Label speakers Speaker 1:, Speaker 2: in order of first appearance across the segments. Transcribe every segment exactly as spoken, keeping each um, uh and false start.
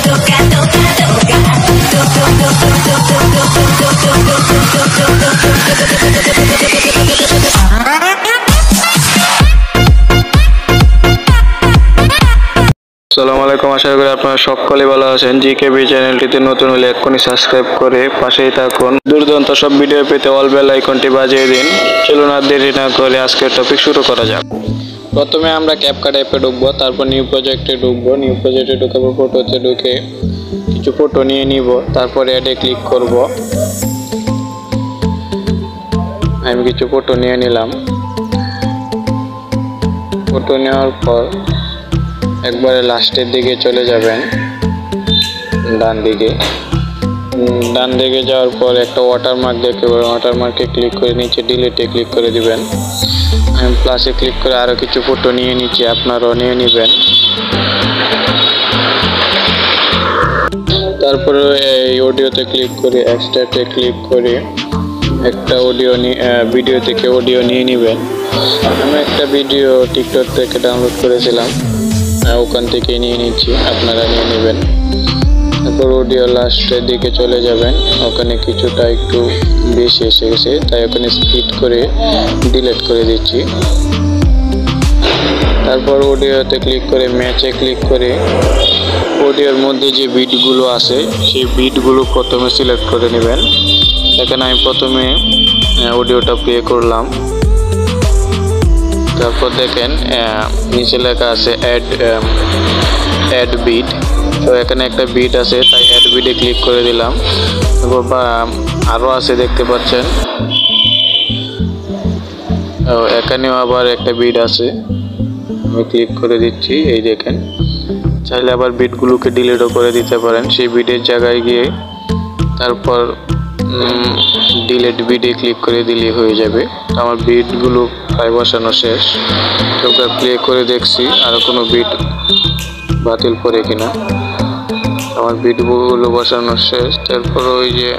Speaker 1: আসসালামু আলাইকুম, আশা করি আপনারা সকলে ভালো আছেন। জিকেবি চ্যানেলটিতে নতুন হলে এক্ষুনি সাবস্ক্রাইব করে পাশেই থাকুন। দুর্দান্ত সব ভিডিও পেতে অল বেল আইকনটি বাজিয়ে দিন। চলুন আর দেরি না করে আজকের টপিক শুরু করা যাক। প্রথমে আমরা ক্যাপকাট অ্যাপে ঢুকবো, তারপর নিউ প্রজেক্টে ঢুকবো। নিউ প্রজেক্টে ঢুকাবো, ফটোতে ঢুকে কিছু ফটো নিয়ে নিব, তারপরে অ্যাডে ক্লিক করব। আমি কিছু ফটো নিয়ে নিলাম। ফটো নেওয়ার পর একবারে লাস্টের দিকে চলে যাবেন, ডান দিকে। ডান দিকে যাওয়ার পর একটা ওয়াটারমার্ক দেখতে পাবেন, ওয়াটারমার্কে ক্লিক করে নিচে ডিলিটে ক্লিক করে দিবেন। আমি প্লাসে ক্লিক করে আরও কিছু ফটো নিয়ে নিচ্ছি, আপনারাও নিয়ে নেবেন। তারপরে এই অডিওতে ক্লিক করে এক্সট্রাক্টে ক্লিক করে একটা অডিও ভিডিও থেকে অডিও নিয়ে নেবেন। আমি একটা ভিডিও টিকটক থেকে ডাউনলোড করেছিলাম, ওখান থেকে নিয়ে নিচ্ছি, আপনারা নিয়ে নেবেন। তারপর অডিও লাস্টের দিকে চলে যাবেন, ওখানে কিছুটা একটু বেশি এসে গেছে, তাই ওখানে স্পিড করে ডিলিট করে দিচ্ছি। তারপর অডিওতে ক্লিক করে ম্যাচে ক্লিক করে অডিওর মধ্যে যে বিটগুলো আছে সেই বিটগুলো প্রথমে সিলেক্ট করে নেবেন। এখানে আমি প্রথমে অডিওটা প্লে করলাম। তারপর দেখেন নিচে লেখা আছে অ্যাড অ্যাড বিট, তো এখানে একটা বিট আছে, তাই অ্যাড বিটে ক্লিক করে দিলাম। তারপর বা আরও আছে দেখতে পাচ্ছেন, এখানেও আবার একটা বিট আছে, আমি ক্লিক করে দিচ্ছি। এই দেখেন, চাইলে আবার বিটগুলোকে ডিলিটও করে দিতে পারেন সেই বিটের জায়গায় গিয়ে। তারপর ডিলিট বিটে ক্লিক করে দিলে হয়ে যাবে। আমার বিটগুলো প্রায় বসানো শেষ। একবার প্লে করে দেখছি আরও কোনো বিট বাতিল করে কিনা। আমার বিটগুলো বসানো শেষ। তারপর ওই যে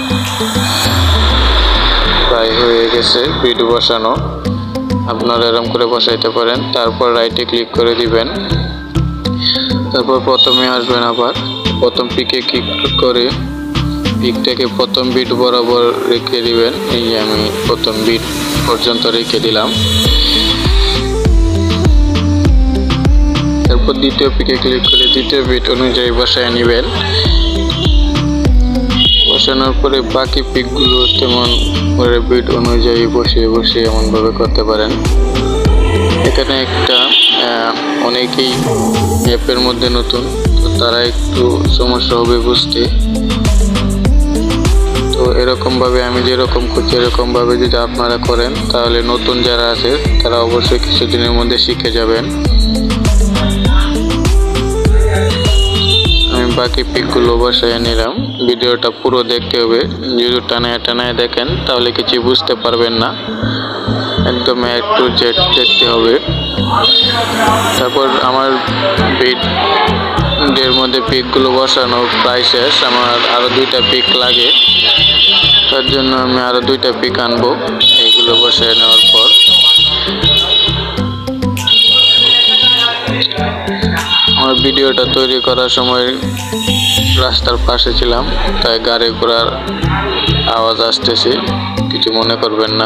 Speaker 1: প্রায় হয়ে গেছে বিট বসানো, আপনারা এরকম করে বসাইতে পারেন। তারপর রাইটে ক্লিক করে দিবেন। তারপর প্রথমে আসবেন, আবার প্রথম পিকে ক্লিক করে পিকটাকে প্রথম বিট বরাবর রেখে দিবেন। এই যে আমি প্রথম বিট পর্যন্ত রেখে দিলাম। তারপর দ্বিতীয় পিকে ক্লিক করে দ্বিতীয় বিট অনুযায়ী বসায় নেবেন। বসানোর পরে বাকি পিকগুলো তেমন করে বিট অনুযায়ী বসিয়ে বসিয়ে এমনভাবে করতে পারেন। এখানে একটা অনেকেই অ্যাপের মধ্যে নতুন, তো তারা একটু সমস্যা হবে বুঝতে। তো এরকমভাবে আমি যেরকম করছি এরকমভাবে যদি আপনারা করেন তাহলে নতুন যারা আছে তারা অবশ্যই কিছুদিনের মধ্যে শিখে যাবেন। আমি বাকি পিকগুলো বসায় নিলাম। ভিডিওটা পুরো দেখতে হবে, যদি টানায় টানায় দেখেন তাহলে কিছু বুঝতে পারবেন না, একদম এ টু জেড দেখতে হবে। তারপর আমার ভিডিওর মধ্যে পিকগুলো বসানো প্রায় শেষ, আমার আরও দুইটা পিক লাগে, তার জন্য আমি আরও দুইটা পিক আনবো। এইগুলো বসায় নেওয়ার পর আমার ভিডিওটা তৈরি করার সময় রাস্তার পাশে ছিলাম, তাই গাড়ি ঘোড়ার আওয়াজ আসতেছে, কিছু মনে করবেন না।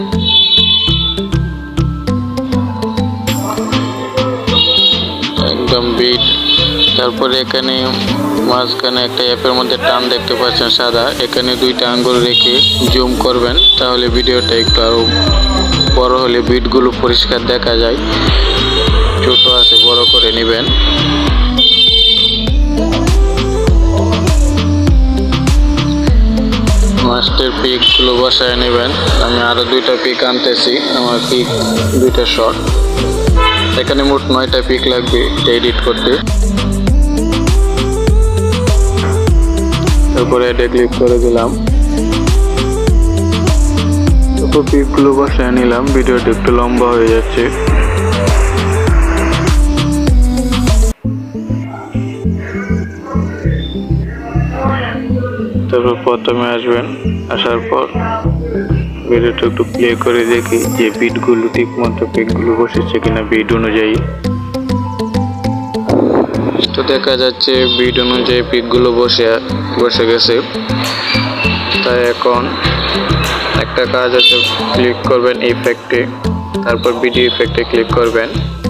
Speaker 1: একদম বিট। তারপরে এখানে মাঝখানে একটা অ্যাপের মধ্যে টান দেখতে পাচ্ছেন সাদা, এখানে দুইটা আঙ্গুল রেখে জুম করবেন, তাহলে ভিডিওটা একটু আরও বড় হলে বিটগুলো পরিষ্কার দেখা যায়। ছোট আছে বড় করে নেবেন। মাস্টার পিকগুলো বসায় নেবেন। আমি আরও দুইটা পিক আনতেছি, আমার পিক দুইটা শর্ট। এখানে মোট নয়টা পিক লাগবে এডিট করতে। তারপরে এটা ক্লিক করে দিলাম। তারপর পিকগুলো বসায় নিলাম। ভিডিওটা একটু লম্বা হয়ে যাচ্ছে। তারপর প্রথমে আসবেন, আসার পর ভিডিওটা একটু প্লে করে দেখি যে বিটগুলো ঠিক মতো পিকগুলো বসেছে কিনা বিট অনুযায়ী। তো দেখা যাচ্ছে বিট অনুযায়ী পিকগুলো বসে বসে গেছে। তাই এখন একটা কাজ আছে, ক্লিক করবেন ইফেক্টে, তারপর ভিডিও ইফেক্টে ক্লিক করবেন।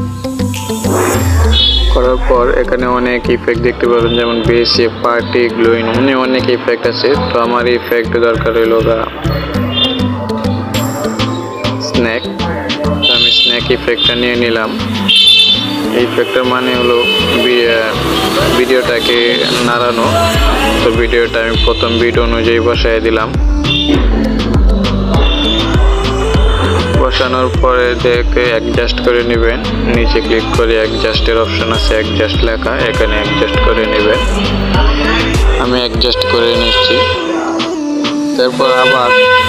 Speaker 1: করার পর এখানে অনেক ইফেক্ট দেখতে পাবেন, যেমন বেসে, পার্টি, গ্লোইং, অনেক অনেক ইফেক্ট আছে। তো আমার ইফেক্ট দরকার হইল গা স্ন্যাক। তো আমি স্ন্যাক ইফেক্টটা নিয়ে নিলাম। ইফেক্টের মানে হলো ভিডিওটাকে নাড়ানো। তো ভিডিওটা আমি প্রথম বিট অনুযায়ী বসাই দিলাম। বসানোর পরে দেখে অ্যাডজাস্ট করে নেবেন, নিচে ক্লিক করে অ্যাডজাস্টের অপশন আছে, অ্যাডজাস্ট লেখা, এখানে অ্যাডজাস্ট করে নেবেন। আমি অ্যাডজাস্ট করে নিচ্ছি। তারপর আবার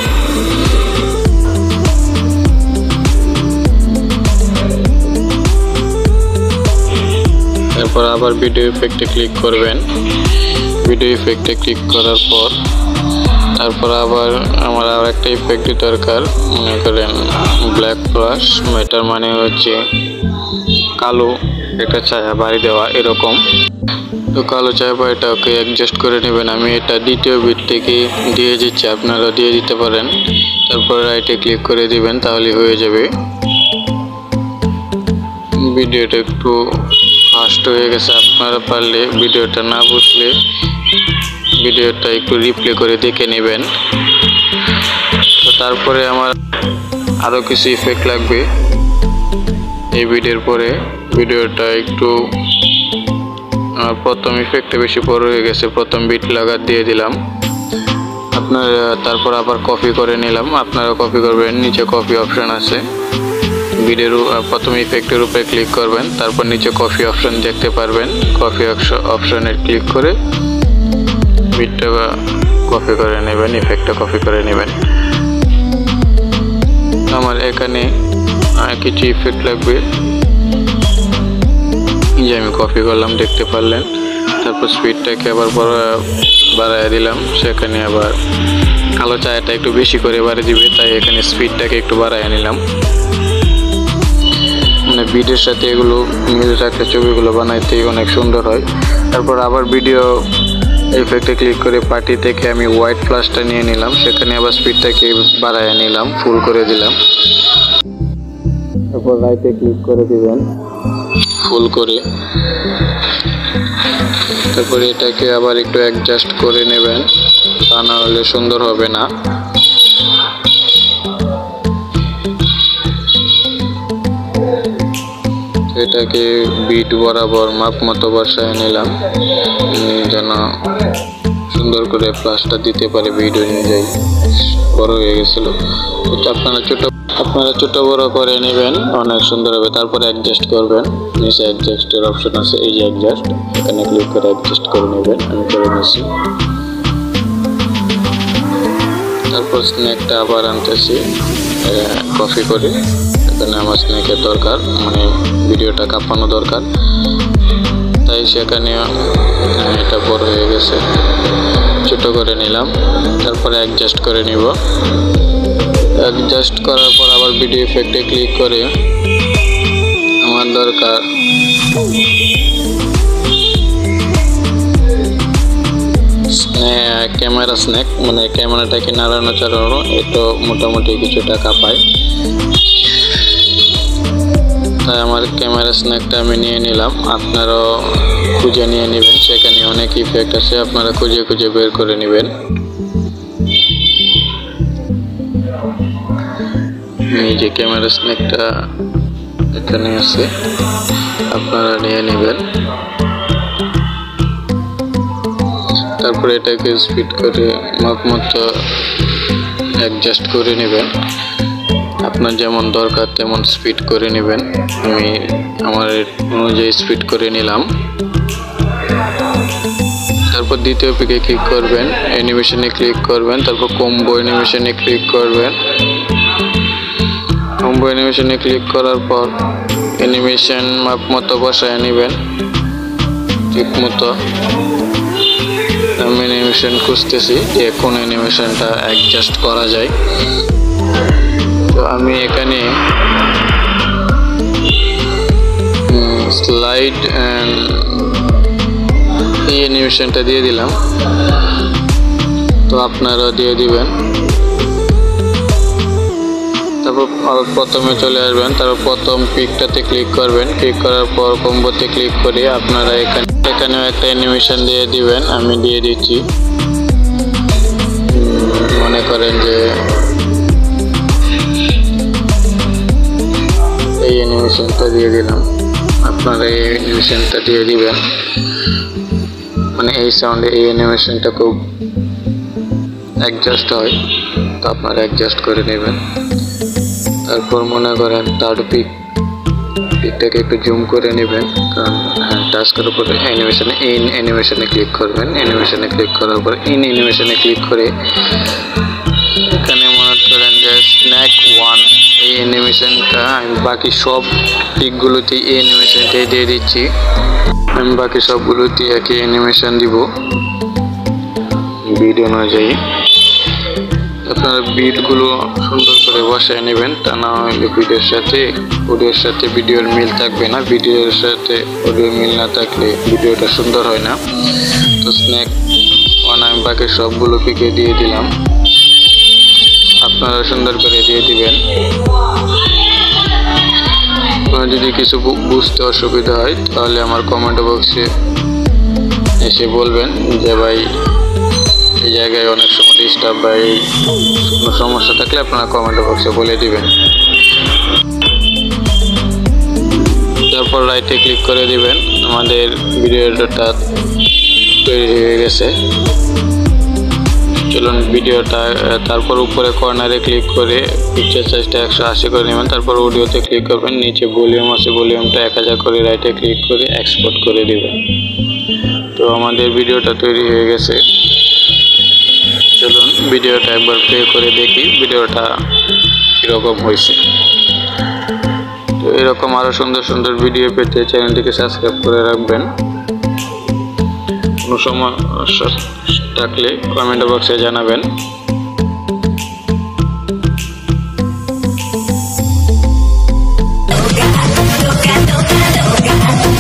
Speaker 1: তারপর আবার ভিডিও ইফেক্টে ক্লিক করবেন। ভিডিও ইফেক্টে ক্লিক করার পর তারপর আবার আমার আর একটা ইফেক্ট দরকার, মনে করেন ব্ল্যাক ব্রাশ, এটার মানে হচ্ছে কালো একটা ছায়া বাড়ি দেওয়া এরকম। তো কালো ছায়া বাড়িটাকে অ্যাডজাস্ট করে নেবেন। আমি এটা দ্বিতীয় বিট থেকে দিয়ে দিচ্ছি, আপনারা দিয়ে দিতে পারেন। তারপর রাইটে ক্লিক করে দিবেন, তাহলে হয়ে যাবে। ভিডিওটা একটু ফাস্ট হয়ে গেছে, আপনারা পারলে ভিডিওটা না বুঝলে ভিডিওটা একটু রিপ্লে করে দেখে নেবেন। তো তারপরে আমার আরও কিছু ইফেক্ট লাগবে এই ভিডিওর পরে। ভিডিওটা একটু প্রথম ইফেক্টে বেশি বড় হয়ে গেছে, প্রথম বিট লাগা দিয়ে দিলাম। আপনার তারপর আবার কপি করে নিলাম, আপনারা কপি করবেন। নিচে কপি অপশন আছে, ভিডিওর প্রথম ইফেক্টের উপরে ক্লিক করবেন, তারপর নিচে কপি অপশন দেখতে পারবেন। কপি অপশনে ক্লিক করে বিটটা কপি করে নেবেন, ইফেক্টটা কপি করে নেবেন। আমার এখানে কিছু ইফেক্ট লাগবে, যে আমি কপি করলাম দেখতে পারলেন। তারপর স্পিডটাকে আবার বাড়ায় দিলাম, সেখানে আবার কালো ছায়াটা একটু বেশি করে বাড়িয়ে দিবে, তাই এখানে স্পিডটাকে একটু বাড়ায় নিলাম। মানে ভিডিওর সাথে এগুলো মিলে রাখলে ছবিগুলো বানাইতে অনেক সুন্দর হয়। তারপর আবার ভিডিও ইফেক্টে ক্লিক করে পার্টি থেকে আমি হোয়াইট ফ্লাশটা নিয়ে নিলাম, সেখানে আবার স্পিডটাকে বাড়ায় নিলাম, ফুল করে দিলাম। তারপর রাইটে ক্লিক করে দিবেন, ফুল করে। তারপর এটাকে আবার একটু অ্যাডজাস্ট করে নেবেন, তা না হলে সুন্দর হবে না। এটাকে বিট বরাবর মাপ মতো বসায় নিলাম, যেন সুন্দর করে ফ্লাশটা দিতে পারে বিট অনুযায়ী। বড় হয়ে গেছিল, তো আপনারা ছোট আপনারা ছোট বড় করে নেবেন, অনেক সুন্দর হবে। তারপরে অ্যাডজাস্ট করবেন, নিচে অ্যাডজাস্টের অপশন আছে, এই যে অ্যাডজাস্ট, এখানে ক্লিক করে অ্যাডজাস্ট করে নেবেন। আমি করে নিচ্ছি। তারপর স্ন্যাকটা আবার আনতেছি কপি করে, এখানে আমার স্ন্যাকের দরকার, মানে ভিডিওটা কাঁপানো দরকার, তাই সেখানে এটা বড় হয়ে গেছে, ছোট করে নিলাম। তারপরে অ্যাডজাস্ট করে নিব। অ্যাডজাস্ট করার পর আবার ভিডিও ইফেক্টে ক্লিক করে আমার দরকার ক্যামেরা স্ন্যাক, মানে ক্যামেরাটাকে নাড়ানো চালানো, এটা মোটামুটি কিছুটা কাঁপায়, তাই আমার ক্যামেরা স্ন্যাকটা আমি নিয়ে নিলাম। আপনারাও খুঁজে নিয়ে নেবেন, সেখানে অনেক ইফেক্ট আছে, আপনারা খুঁজে খুঁজে বের করে নেবেন। এই যে ক্যামেরা স্ন্যাকটা এখানে আছে, আপনারা নিয়ে নেবেন। তারপরে এটাকে স্পিড করে মাপ মতো অ্যাডজাস্ট করে নেবেন, আপনার যেমন দরকার তেমন স্পিড করে নেবেন। আমি আমার অনুযায়ী স্পিড করে নিলাম। তারপর দ্বিতীয় পিকে ক্লিক করবেন, অ্যানিমেশনে ক্লিক করবেন, তারপর কম্বো অ্যানিমেশনে ক্লিক করবেন। কম্বো অ্যানিমেশনে ক্লিক করার পর অ্যানিমেশন মাপ মতো বসায় নেবেন ঠিক মতো। আমি অ্যানিমেশন খুঁজতেছি যে কোন অ্যানিমেশনটা অ্যাডজাস্ট করা যায়। তো আমি এখানে স্লাইড অ্যান্ড এই অ্যানিমেশনটা দিয়ে দিলাম, তো আপনারা দিয়ে দিবেন। তারপর প্রথমে চলে আসবেন, তারপর প্রথম পিকটাতে ক্লিক করবেন, ক্লিক করার পর কম্বোতে ক্লিক করে আপনারা এখানে এখানেও একটা অ্যানিমেশন দিয়ে দিবেন। আমি দিয়ে দিচ্ছি, মনে করেন যে এই অ্যানিমেশনটা দিয়ে দিলাম, আপনারা এই অ্যানিমেশনটা দিয়ে দিবেন। মানে এই সাউন্ডে এই অ্যানিমেশনটা খুব অ্যাডজাস্ট হয়, তো আপনারা অ্যাডজাস্ট করে নেবেন। তারপর মনে করেন থার্ড পিক পিকটাকে একটু জুম করে নেবেন, কারণ হ্যাঁ টাস্কের উপরে অ্যানিমেশনে ইন অ্যানিমেশনে ক্লিক করবেন। অ্যানিমেশনে ক্লিক করার পর ইন অ্যানিমেশনে ক্লিক করে এখানে মনে করেন যে স্ন্যাক ওয়ান এই অ্যানিমেশনটা আমি বাকি সব পিকগুলোতে এই অ্যানিমেশনটাই দিয়ে দিচ্ছি। আমি বাকি সবগুলোতে একই অ্যানিমেশন দিব ভিডিও অনুযায়ী। আপনারা বিটগুলো সুন্দর করে বসায় নেবেন, তা না হলে ভিডিওর সাথে অডিওর সাথে ভিডিওর মিল থাকবে না। ভিডিওর সাথে অডিও মিল না থাকলে ভিডিওটা সুন্দর হয় না। তো স্ন্যাক ওয়ান আমি বাকি সবগুলো পিকে দিয়ে দিলাম, আপনারা সুন্দর করে দিয়ে দিবেন। আপনার যদি কিছু বুঝতে অসুবিধা হয় তাহলে আমার কমেন্ট বক্সে এসে বলবেন যে ভাই এই জায়গায় অনেক সময় ডিস্টার্ব বা এই কোনো সমস্যা থাকলে আপনারা কমেন্ট বক্সে বলে দিবেন। তারপর রাইটে ক্লিক করে দিবেন। আমাদের ভিডিওটা তৈরি হয়ে গেছে। চলুন ভিডিওটা, তারপর উপরে কর্নারে ক্লিক করে পিকচার সাইজটা একশো আশি করে নেবেন। তারপর অডিওতে ক্লিক করবেন, নিচে ভলিউম আছে ভলিউমটা এক হাজার করে রাইটে ক্লিক করে এক্সপোর্ট করে দিবেন। তো আমাদের ভিডিওটা তৈরি হয়ে গেছে। চলুন ভিডিওটা একবার প্লে করে দেখি ভিডিওটা কীরকম হয়েছে। তো এরকম আরও সুন্দর সুন্দর ভিডিও পেতে চ্যানেলটিকে সাবস্ক্রাইব করে রাখবেন। কোনো সমস্যা থাকলে কমেন্ট বক্সে জানাবেন।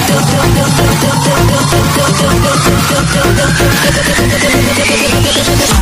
Speaker 2: Look at